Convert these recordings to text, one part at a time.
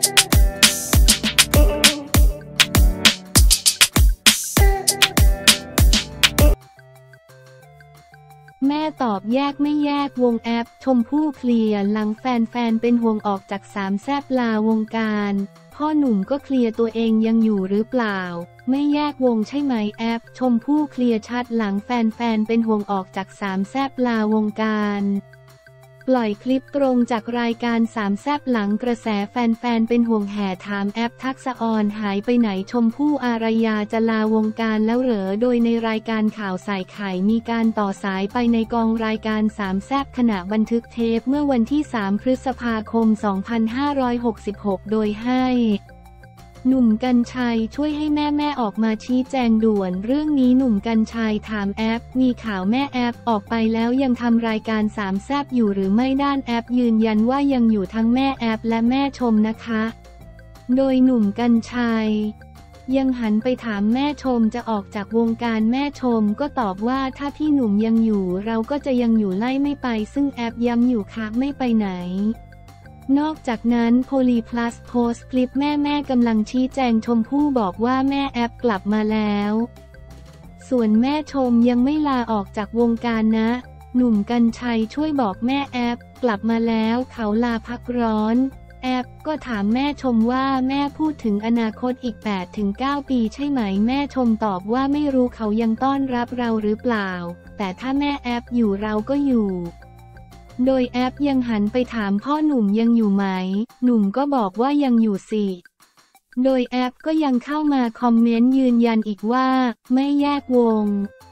แม่ตอบแยกไม่แยกวงแอปชมพู่เคลียร์หลังแฟนๆเป็นห่วงออกจากสามแซ่บลาวงการพ่อหนุ่มก็เคลียร์ตัวเองยังอยู่หรือเปล่าไม่แยกวงใช่ไหมแอปชมพู่เคลียร์ชัดหลังแฟนๆเป็นห่วงออกจากสามแซ่บลาวงการปล่อยคลิปตรงจากรายการสามแซ่บหลังกระแสแฟนๆเป็นห่วงแห่ถามแอปทักษะออนหายไปไหนชมพู่อารยาจะลาวงการแล้วเหรอโดยในรายการข่าวใส่ไข่มีการต่อสายไปในกองรายการสามแซ่บขณะบันทึกเทปเมื่อวันที่3 พฤษภาคม 2566โดยให้หนุ่มกรรชัยช่วยให้แม่ออกมาชี้แจงด่วนเรื่องนี้หนุ่มกรรชัยถามแอปมีข่าวแม่แอปออกไปแล้วยังทำรายการสามแซ่บอยู่หรือไม่ด้านแอปยืนยันว่ายังอยู่ทั้งแม่แอปและแม่ชมนะคะโดยหนุ่มกรรชัยยังหันไปถามแม่ชมจะออกจากวงการแม่ชมก็ตอบว่าถ้าพี่หนุ่มยังอยู่เราก็จะยังอยู่ไล่ไม่ไปซึ่งแอปย้ำอยู่ค่ะไม่ไปไหนนอกจากนั้นโพลีพลัสโพสต์คลิปแม่กำลังชี้แจงชมพู่บอกว่าแม่แอปกลับมาแล้วส่วนแม่ชมยังไม่ลาออกจากวงการนะหนุ่มกรรชัยช่วยบอกแม่แอปกลับมาแล้วเขาลาพักร้อนแอปก็ถามแม่ชมว่าแม่พูดถึงอนาคตอีก 8-9 ปีใช่ไหมแม่ชมตอบว่าไม่รู้เขายังต้อนรับเราหรือเปล่าแต่ถ้าแม่แอปอยู่เราก็อยู่โดยแอปยังหันไปถามพ่อหนุ่มยังอยู่ไหมหนุ่มก็บอกว่ายังอยู่สิโดยแอปก็ยังเข้ามาคอมเมนต์ยืนยันอีกว่าไม่แยกวง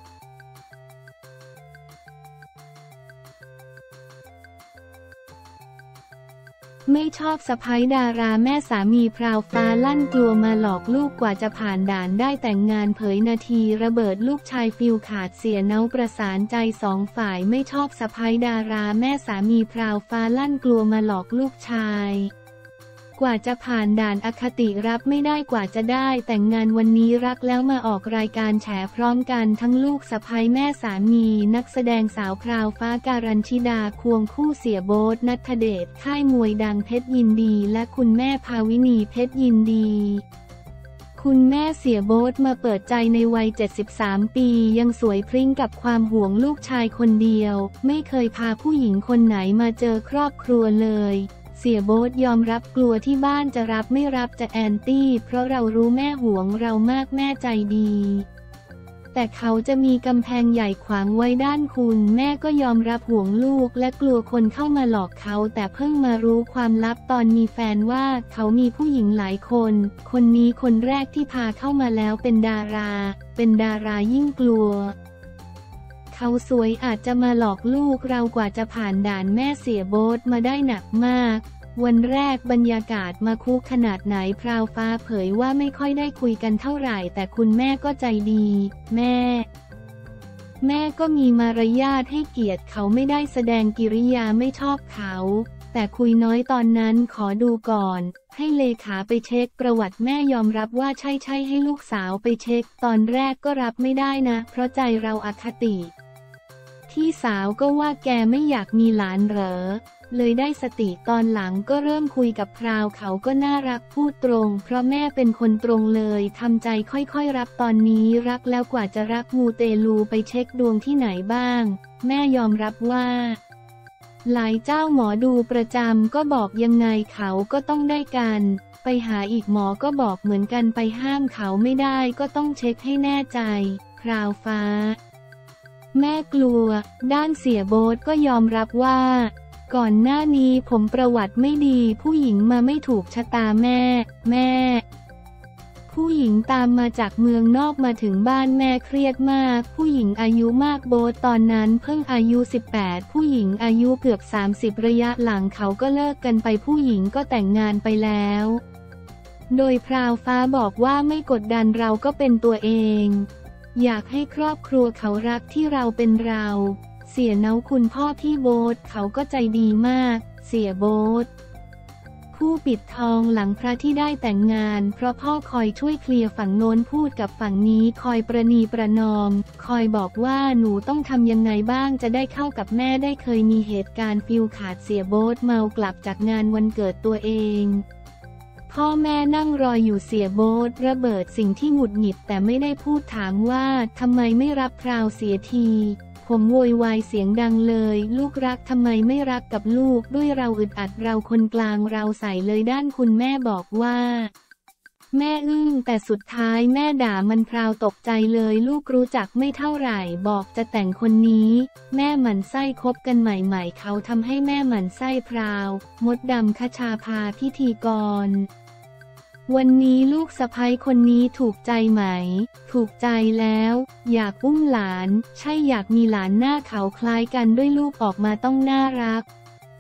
ไม่ชอบสะใภ้ดาราแม่สามีพราวฟ้าลั่นกลัวมาหลอกลูกกว่าจะผ่านด่านได้แต่งงานเผยนาทีระเบิดลูกชายฟิลขาดเสียเนาประสานใจสองฝ่ายไม่ชอบสะใภ้ดาราแม่สามีพราวฟ้าลั่นกลัวมาหลอกลูกชายกว่าจะผ่านด่านอคติรับไม่ได้กว่าจะได้แต่งงานวันนี้รักแล้วมาออกรายการแฉพร้อมกันทั้งลูกสะใภ้แม่สามีนักแสดงสาวพราวฟ้าการัญชิดาควงคู่เสียโบ๊ทณัฐเดชค่ายมวยดังเพชรยินดีและคุณแม่ภาวินีเพชรยินดีคุณแม่เสียโบ๊ทมาเปิดใจในวัย73 ปียังสวยพริ้งกับความห่วงลูกชายคนเดียวไม่เคยพาผู้หญิงคนไหนมาเจอครอบครัวเลยเสียโบ๊ทยอมรับกลัวที่บ้านจะรับไม่รับจะแอนตี้เพราะเรารู้แม่ห่วงเรามากแม่ใจดีแต่เขาจะมีกำแพงใหญ่ขวางไว้ด้านคุณแม่ก็ยอมรับห่วงลูกและกลัวคนเข้ามาหลอกเขาแต่เพิ่งมารู้ความลับตอนมีแฟนว่าเขามีผู้หญิงหลายคนคนนี้คนแรกที่พาเข้ามาแล้วเป็นดารายิ่งกลัวเขาสวยอาจจะมาหลอกลูกเรากว่าจะผ่านด่านแม่เสียโบ๊ทมาได้หนักมากวันแรกบรรยากาศมาคุกขนาดไหนพราวฟ้าเผยว่าไม่ค่อยได้คุยกันเท่าไหร่แต่คุณแม่ก็ใจดีแม่ก็มีมารยาทให้เกียรติเขาไม่ได้แสดงกิริยาไม่ชอบเขาแต่คุยน้อยตอนนั้นขอดูก่อนให้เลขาไปเช็คประวัติแม่ยอมรับว่าใช่ให้ลูกสาวไปเช็คตอนแรกก็รับไม่ได้นะเพราะใจเราอคติพี่สาวก็ว่าแกไม่อยากมีหลานเหรอเลยได้สติตอนหลังก็เริ่มคุยกับพราวเขาก็น่ารักพูดตรงเพราะแม่เป็นคนตรงเลยทำใจค่อยๆรับตอนนี้รักแล้วกว่าจะรักมูเตลูไปเช็คดวงที่ไหนบ้างแม่ยอมรับว่าหลายเจ้าหมอดูประจำก็บอกยังไงเขาก็ต้องได้กันไปหาอีกหมอก็บอกเหมือนกันไปห้ามเขาไม่ได้ก็ต้องเช็คให้แน่ใจพราวฟ้าแม่กลัวด้านเสียโบ๊ทก็ยอมรับว่าก่อนหน้านี้ผมประวัติไม่ดีผู้หญิงมาไม่ถูกชะตาแม่ผู้หญิงตามมาจากเมืองนอกมาถึงบ้านแม่เครียดมากผู้หญิงอายุมากโบ๊ทตอนนั้นเพิ่งอายุ18ผู้หญิงอายุเกือบ30ระยะหลังเขาก็เลิกกันไปผู้หญิงก็แต่งงานไปแล้วโดยพราวฟ้าบอกว่าไม่กดดันเราก็เป็นตัวเองอยากให้ครอบครัวเขารักที่เราเป็นเราเสียเนาคุณพ่อพี่โบ๊ทเขาก็ใจดีมากเสียโบ๊ทผู้ปิดทองหลังพระที่ได้แต่งงานเพราะพ่อคอยช่วยเคลียร์ฝั่งโน้นพูดกับฝั่งนี้คอยประนีประนอมคอยบอกว่าหนูต้องทำยังไงบ้างจะได้เข้ากับแม่ได้เคยมีเหตุการณ์ฟิลขาดเสียโบ๊ทเมากลับจากงานวันเกิดตัวเองพ่อแม่นั่งรออยู่เสียโบ๊ทระเบิดสิ่งที่หงุดหงิดแต่ไม่ได้พูดถามว่าทำไมไม่รับคราวเสียทีผมโวยวายเสียงดังเลยลูกรักทำไมไม่รักกับลูกด้วยเราอึดอัดเราคนกลางเราใส่เลยด้านคุณแม่บอกว่าแม่อึ้งแต่สุดท้ายแม่ด่ามันพราวตกใจเลยลูกรู้จักไม่เท่าไหร่บอกจะแต่งคนนี้แม่หมั่นไส้คบกันใหม่ๆเขาทำให้แม่หมั่นไส้พราวมดดำคชาภาพิธีกรวันนี้ลูกสะใภ้คนนี้ถูกใจไหมถูกใจแล้วอยากอุ้มหลานใช่อยากมีหลานหน้าเขาคล้ายกันด้วยลูกออกมาต้องน่ารัก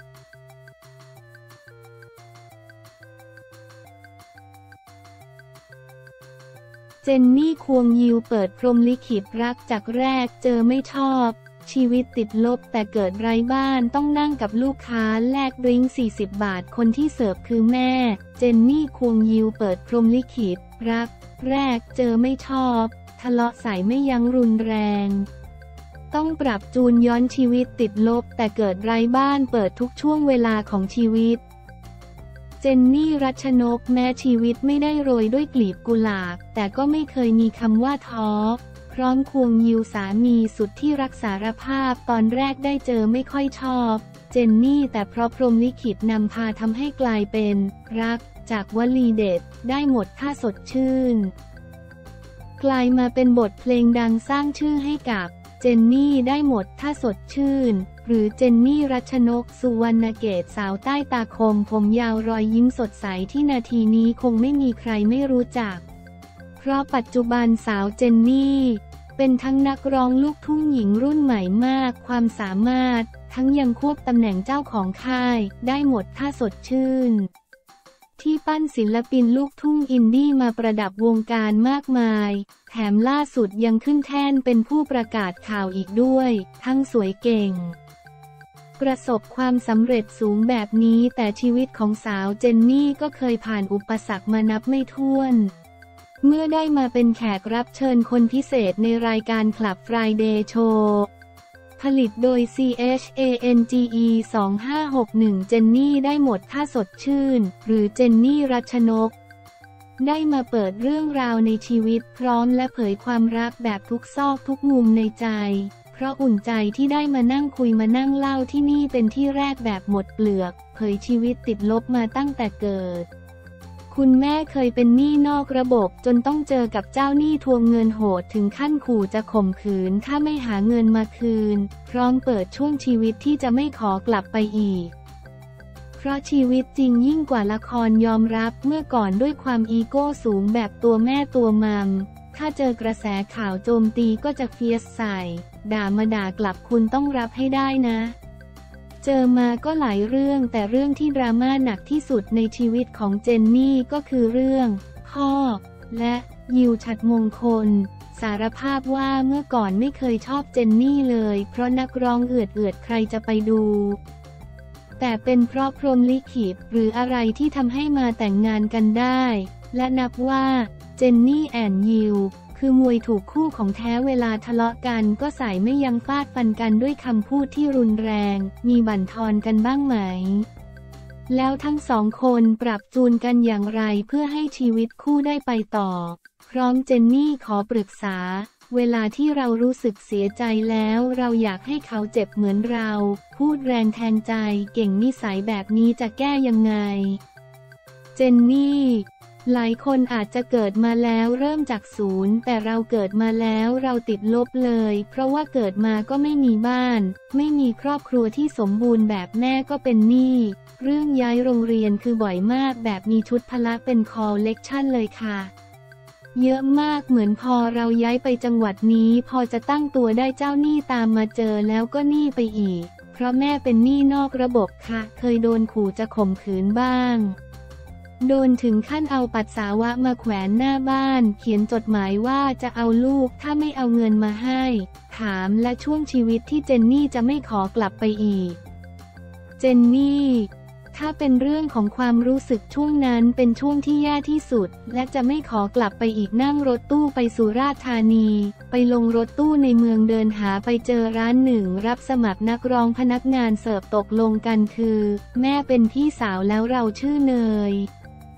เจนนี่ควงยิวเปิดพรหมลิขิตรักจากแรกเจอไม่ชอบชีวิตติดลบแต่เกิดไร้บ้านต้องนั่งกับลูกค้าแลกดริ้ง40 บาทคนที่เสิร์ฟคือแม่เจนนี่ควงยิวเปิดพรหมลิขิตรักแรกเจอไม่ชอบทะเลาะใส่ไม่ยั้งรุนแรงต้องปรับจูนย้อนชีวิตติดลบแต่เกิดไร้บ้านเปิดทุกช่วงเวลาของชีวิตเจนนี่รัชนกแม้ชีวิตไม่ได้โรยด้วยกลีบกุหลาบแต่ก็ไม่เคยมีคำว่าท้อพร้อมควงยิวสามีสุดที่รักสารภาพตอนแรกได้เจอไม่ค่อยชอบเจนนี่แต่เพราะพรหมลิขิตนำพาทำให้กลายเป็นรักจากวลีเด็ดได้หมดถ้าสดชื่นกลายมาเป็นบทเพลงดังสร้างชื่อให้กับเจนนี่ได้หมดถ้าสดชื่นหรือเจนนี่รัชนกสุวรรณเกตสาวใต้ตาคมผมยาวรอยยิ้มสดใสที่นาทีนี้คงไม่มีใครไม่รู้จักเพราะปัจจุบันสาวเจนนี่เป็นทั้งนักร้องลูกทุ่งหญิงรุ่นใหม่มากความสามารถทั้งยังควบตำแหน่งเจ้าของค่ายได้หมดถ้าสดชื่นที่ปั้นศิลปินลูกทุ่งอินดี้มาประดับวงการมากมายแถมล่าสุดยังขึ้นแท่นเป็นผู้ประกาศข่าวอีกด้วยทั้งสวยเก่งประสบความสำเร็จสูงแบบนี้แต่ชีวิตของสาวเจนนี่ก็เคยผ่านอุปสรรคมานับไม่ถ้วนเมื่อได้มาเป็นแขกรับเชิญคนพิเศษในรายการ Club Friday Show ผลิตโดย CHANGE 2561เจนนี่ได้หมดถ้าสดชื่นหรือเจนนี่รัชนกได้มาเปิดเรื่องราวในชีวิตพร้อมและเผยความรักแบบทุกซอกทุกมุมในใจเพราะอุ่นใจที่ได้มานั่งคุยมานั่งเล่าที่นี่เป็นที่แรกแบบหมดเปลือกเผยชีวิตติดลบมาตั้งแต่เกิดคุณแม่เคยเป็นหนี้นอกระบบจนต้องเจอกับเจ้าหนี้ทวงเงินโหดถึงขั้นขู่จะข่มขืนถ้าไม่หาเงินมาคืนพร้อมเปิดช่วงชีวิตที่จะไม่ขอกลับไปอีกเพราะชีวิตจริงยิ่งกว่าละครยอมรับเมื่อก่อนด้วยความอีโก้สูงแบบตัวแม่ตัวมัมถ้าเจอกระแสข่าวโจมตีก็จะเฟียสใส่ด่ามาด่ากลับคุณต้องรับให้ได้นะเจอมาก็หลายเรื่องแต่เรื่องที่ดราม่าหนักที่สุดในชีวิตของเจนนี่ก็คือเรื่องพ่อและยิวฉัตรมงคลสารภาพว่าเมื่อก่อนไม่เคยชอบเจนนี่เลยเพราะนักร้องเอือดใครจะไปดูแต่เป็นเพราะพรหมลิขิตหรืออะไรที่ทำให้มาแต่งงานกันได้และนับว่าเจนนี่แอนยิวคือมวยถูกคู่ของแท้เวลาทะเลาะกันก็ใส่ไม่ยั้งฟาดฟันกันด้วยคำพูดที่รุนแรงมีบั่นทอนกันบ้างไหมแล้วทั้งสองคนปรับจูนกันอย่างไรเพื่อให้ชีวิตคู่ได้ไปต่อพร้อมเจนนี่ขอปรึกษาเวลาที่เรารู้สึกเสียใจแล้วเราอยากให้เขาเจ็บเหมือนเราพูดแรงแทงใจเก่งนิสัยแบบนี้จะแก้ยังไงเจนนี่หลายคนอาจจะเกิดมาแล้วเริ่มจากศูนย์แต่เราเกิดมาแล้วเราติดลบเลยเพราะว่าเกิดมาก็ไม่มีบ้านไม่มีครอบครัวที่สมบูรณ์แบบแม่ก็เป็นหนี้เรื่องย้ายโรงเรียนคือบ่อยมากแบบมีชุดพละเป็นคอลเลกชันเลยค่ะเยอะมากเหมือนพอเราย้ายไปจังหวัดนี้พอจะตั้งตัวได้เจ้าหนี้ตามมาเจอแล้วก็หนี้ไปอีกเพราะแม่เป็นหนี้นอกระบบค่ะเคยโดนขู่จะข่มขืนบ้างโดนถึงขั้นเอาปัสสาวะมาแขวนหน้าบ้านเขียนจดหมายว่าจะเอาลูกถ้าไม่เอาเงินมาให้ถามและช่วงชีวิตที่เจนนี่จะไม่ขอกลับไปอีกเจนนี่ถ้าเป็นเรื่องของความรู้สึกช่วงนั้นเป็นช่วงที่แย่ที่สุดและจะไม่ขอกลับไปอีกนั่งรถตู้ไปสุราษฎร์ธานีไปลงรถตู้ในเมืองเดินหาไปเจอร้านหนึ่งรับสมัครนักร้องพนักงานเสิร์ฟตกลงกันคือแม่เป็นพี่สาวแล้วเราชื่อเนย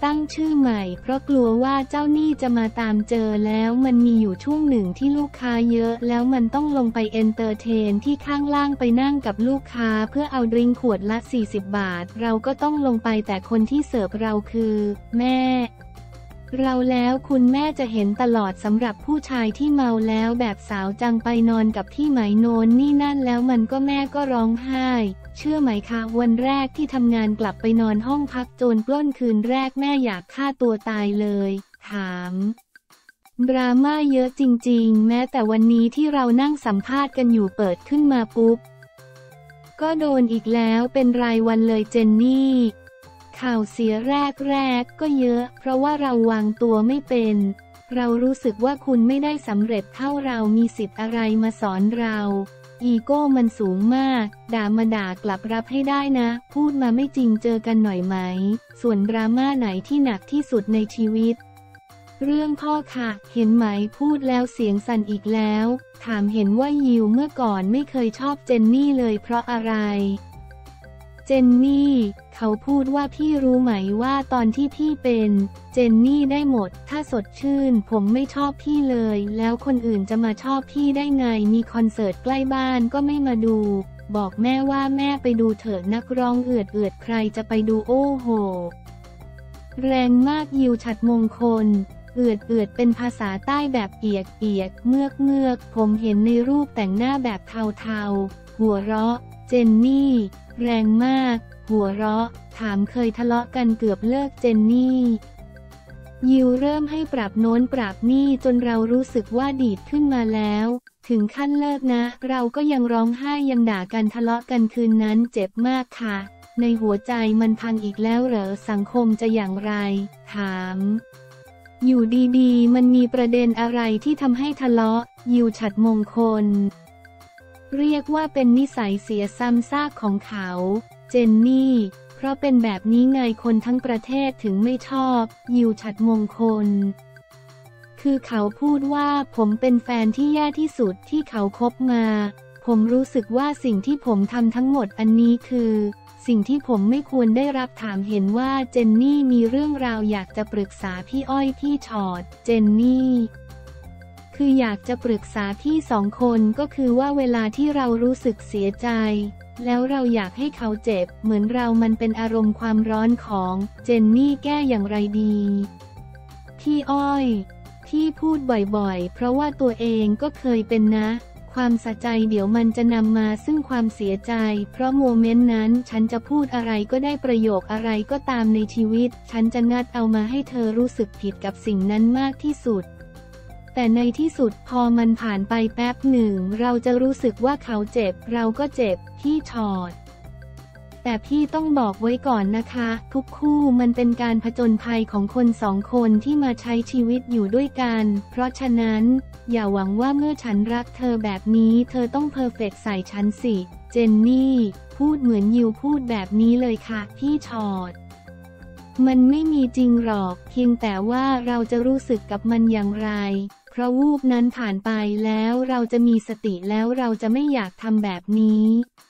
ตั้งชื่อใหม่เพราะกลัวว่าเจ้าหนี้จะมาตามเจอแล้วมันมีอยู่ช่วงหนึ่งที่ลูกค้าเยอะแล้วมันต้องลงไปเอนเตอร์เทนที่ข้างล่างไปนั่งกับลูกค้าเพื่อเอาดริงก์ขวดละ40 บาทเราก็ต้องลงไปแต่คนที่เสิร์ฟเราคือแม่เราแล้วคุณแม่จะเห็นตลอดสำหรับผู้ชายที่เมาแล้วแบบสาวจังไปนอนกับที่ไหมโนนนี่นั่นแล้วมันก็แม่ก็ร้องไห้เชื่อไหมคะวันแรกที่ทำงานกลับไปนอนห้องพักโจรปล้นคืนแรกแม่อยากฆ่าตัวตายเลยถามดราม่าเยอะจริงๆแม้แต่วันนี้ที่เรานั่งสัมภาษณ์กันอยู่เปิดขึ้นมาปุ๊บก็โดนอีกแล้วเป็นรายวันเลยเจนนี่ข่าวเสียแรกก็เยอะเพราะว่าเราวางตัวไม่เป็นเรารู้สึกว่าคุณไม่ได้สำเร็จเท่าเรามีสิทธิ์อะไรมาสอนเราอีโก้มันสูงมากด่ามาด่ากลับรับให้ได้นะพูดมาไม่จริงเจอกันหน่อยไหมส่วนดราม่าไหนที่หนักที่สุดในชีวิตเรื่องพ่อค่ะเห็นไหมพูดแล้วเสียงสั่นอีกแล้วถามเห็นว่ายิวเมื่อก่อนไม่เคยชอบเจนนี่เลยเพราะอะไรเจนนี่เขาพูดว่าพี่รู้ไหมว่าตอนที่พี่เป็นเจนนี่ได้หมดถ้าสดชื่นผมไม่ชอบพี่เลยแล้วคนอื่นจะมาชอบพี่ได้ไงมีคอนเสิร์ตใกล้บ้านก็ไม่มาดูบอกแม่ว่าแม่ไปดูเถอะนักร้องเอือดใครจะไปดูโอ้โหแรงมากยิวฉัตรมงคลเอือดเป็นภาษาใต้แบบเอียกเมือกผมเห็นในรูปแต่งหน้าแบบเทาหัวเราะเจนนี่แรงมากหัวเราะถามเคยทะเลาะกันเกือบเลิกเจนนี่ยิวเริ่มให้ปรับโน้นปรับนี่จนเรารู้สึกว่าดีดขึ้นมาแล้วถึงขั้นเลิกนะเราก็ยังร้องไห้ยังด่ากันทะเลาะกันคืนนั้นเจ็บมากค่ะในหัวใจมันพังอีกแล้วเหรอสังคมจะอย่างไรถามอยู่ดีๆมันมีประเด็นอะไรที่ทำให้ทะเลาะยิวฉัตรมงคลเรียกว่าเป็นนิสัยเสียซ้ำซากของเขาเจนนี่เพราะเป็นแบบนี้ไงคนทั้งประเทศถึงไม่ชอบยิวฉัตรมงคลคือเขาพูดว่าผมเป็นแฟนที่แย่ที่สุดที่เขาคบมาผมรู้สึกว่าสิ่งที่ผมทำทั้งหมดอันนี้คือสิ่งที่ผมไม่ควรได้รับถามเห็นว่าเจนนี่มีเรื่องราวอยากจะปรึกษาพี่อ้อยพี่ชอดเจนนี่คืออยากจะปรึกษาพี่สองคนก็คือว่าเวลาที่เรารู้สึกเสียใจแล้วเราอยากให้เขาเจ็บเหมือนเรามันเป็นอารมณ์ความร้อนของเจนนี่แก้อย่างไรดีพี่อ้อยที่พูดบ่อยๆเพราะว่าตัวเองก็เคยเป็นนะความสะใจเดี๋ยวมันจะนำมาซึ่งความเสียใจเพราะโมเมนต์นั้นฉันจะพูดอะไรก็ได้ประโยคอะไรก็ตามในชีวิตฉันจะงัดเอามาให้เธอรู้สึกผิดกับสิ่งนั้นมากที่สุดแต่ในที่สุดพอมันผ่านไปแป๊บหนึ่งเราจะรู้สึกว่าเขาเจ็บเราก็เจ็บพี่ชอดแต่พี่ต้องบอกไว้ก่อนนะคะทุกคู่มันเป็นการผจญภัยของคนสองคนที่มาใช้ชีวิตอยู่ด้วยกันเพราะฉะนั้นอย่าหวังว่าเมื่อฉันรักเธอแบบนี้เธอต้องเพอร์เฟกต์ใส่ฉันสิเจนนี่พูดเหมือนยิวพูดแบบนี้เลยค่ะพี่ชอดมันไม่มีจริงหรอกเพียงแต่ว่าเราจะรู้สึกกับมันอย่างไรเพราะวูบนั้นผ่านไปแล้วเราจะมีสติแล้วเราจะไม่อยากทำแบบนี้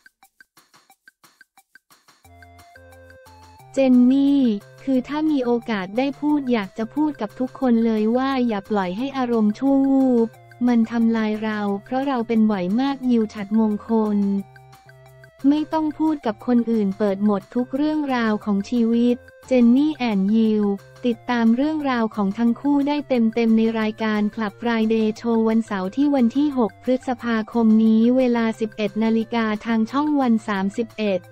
เจนนี่คือถ้ามีโอกาสได้พูดอยากจะพูดกับทุกคนเลยว่าอย่าปล่อยให้อารมณ์ชั่ววูบมันทำลายเราเพราะเราเป็นบ่อยมากยิวฉัตรมงคลไม่ต้องพูดกับคนอื่นเปิดหมดทุกเรื่องราวของชีวิตเจนนี่แอนด์ยิวติดตามเรื่องราวของทั้งคู่ได้เต็มในรายการ Club Friday Show วันเสาร์ที่วันที่ 6 พฤษภาคมนี้เวลา 11 นาฬิกาทางช่องวัน 31